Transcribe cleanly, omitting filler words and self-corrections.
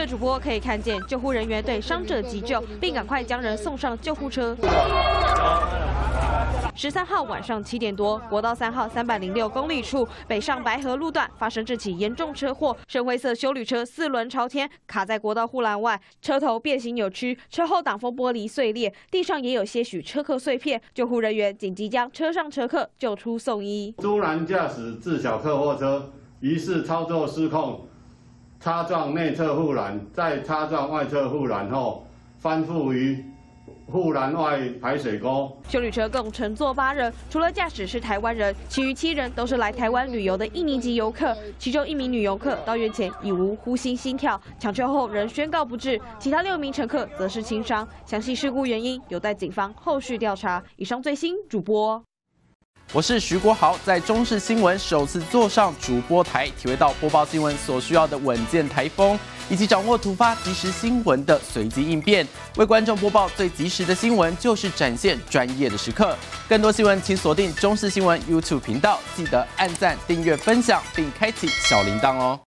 的主播可以看见救护人员对伤者急救，并赶快将人送上救护车。13号晚上7点多，国道3号306公里处北上白河路段发生这起严重车祸，深灰色休旅车4轮朝天卡在国道护栏外，车头变形扭曲，车后挡风玻璃碎裂，地上也有些许车壳碎片。救护人员紧急将车上乘客救出送医。 突然驾驶自小客货车，疑似操作失控，擦撞内侧护栏，再擦撞外侧护栏后，翻覆于护栏外排水沟。 休旅车共乘坐8人，除了驾驶是台湾人，其余7人都是来台湾旅游的印尼籍游客。其中1名女游客到院前已无呼吸心跳，抢救后仍宣告不治，其他6名乘客则是轻伤。详细事故原因有待警方后续调查。以上最新主播。 我是徐国豪，在中视新闻首次坐上主播台，体会到播报新闻所需要的稳健台风，以及掌握突发即时新闻的随机应变。为观众播报最及时的新闻，就是展现专业的时刻。更多新闻，请锁定中视新闻 YouTube 频道，记得按赞、订阅、分享，并开启小铃铛哦。